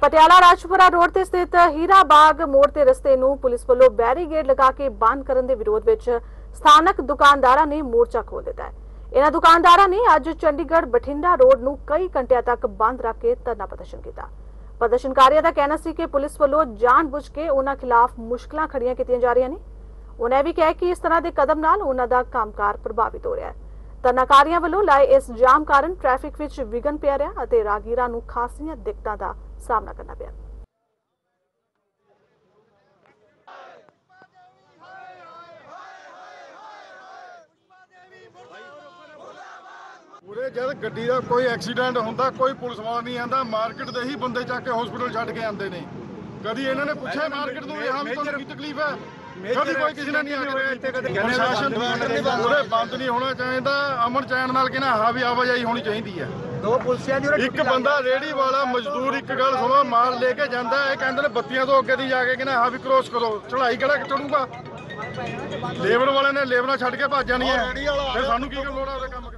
Patiala Rajpura road ਤੇ ਸਥਿਤ ਹੀਰਾ ਬਾਗ ਮੋੜ ਤੇ ਰਸਤੇ ਨੂੰ ਪੁਲਿਸ ਵੱਲੋਂ ਬੈਰੀਗੇਡ ਲਗਾ ਕੇ ਬੰਦ ਕਰਨ ਦੇ ਵਿਰੋਧ ਵਿੱਚ ਸਥਾਨਕ ਦੁਕਾਨਦਾਰਾਂ ਨੇ ਮੋਰਚਾ ਖੋਲ੍ਹ ਦਿੱਤਾ ਹੈ। ਇਹਨਾਂ ਦੁਕਾਨਦਾਰਾਂ ਨੇ ਅੱਜ ਚੰਡੀਗੜ੍ਹ ਬਠਿੰਡਾ ਰੋਡ ਨੂੰ ਕਈ ਘੰਟਿਆਂ ਤੱਕ ਬੰਦ ਰੱਖ ਕੇ ਧਰਨਾ ਪ੍ਰਦਰਸ਼ਨ ਕੀਤਾ। ਪ੍ਰਦਰਸ਼ਨਕਾਰੀਆਂ ਦਾ ਕਹਿਣਾ ਸੀ ਕਿ ਪੁਲਿਸ ਵੱਲੋਂ ਜਾਣਬੁੱਝ ਕੇ ਉਹਨਾਂ ਖਿਲਾਫ ਮੁਸ਼ਕਲਾਂ ਖੜੀਆਂ ਕੀਤੀਆਂ ਜਾ ਰਹੀਆਂ ਨੇ। ਉਹਨਾਂ ਵੀ ਕਿਹਾ ਕਿ ਇਸ ਤਰ੍ਹਾਂ ਦੇ ਕਦਮ ਨਾਲ ਉਹਨਾਂ ਦਾ ਕੰਮਕਾਰ ਪ੍ਰਭਾਵਿਤ ਹੋ ਰਿਹਾ ਹੈ। ਧਰਨਾਕਾਰੀਆਂ ਵੱਲੋਂ ਲਾਏ ਇਸ ਜਾਮ ਕਾਰਨ ਟ੍ਰੈਫਿਕ ਵਿੱਚ ਵਿਘਨ ਪਿਆ ਰਿਹਾ ਅਤੇ ਰਾਹਗੀਰਾਂ ਨੂੰ ਖਾਸੀਆਂ ਦਿੱਕਤਾਂ ਦਾ ਸਾਹਮਣਾ ਕਰਨਾ ਪਿਆ। पूरे जब गड्डी का कोई एक्सीडेंट होंदा कोई पुलिस वाला नहीं आंदा, मार्केट दे ही बंदे जाके हॉस्पिटल छड्ड के आंदे ने। कदी इन्होंने पूछा मार्केट नूं हां भी तुहानूं की तकलीफ है? कदी कोई किसी ने नहीं आके प्रशासन पूरे बंद नहीं होना चाहिए। अमन चैन नाल कहना हां भी आवाजाही होनी चाहिए है। दो पुलिसियां एक बंदा रेहड़ी वाला मजदूर एक गल सुनो माल लेके जाता है, कहते ने बत्तियां तो अगे दी जाके कहना हां भी क्रॉस करो, चढ़ाई किहड़ा चढ़ूगा? लेबर वाले ने लेबरां छड्ड के भज जानी है, फिर सानूं की लोड़ है?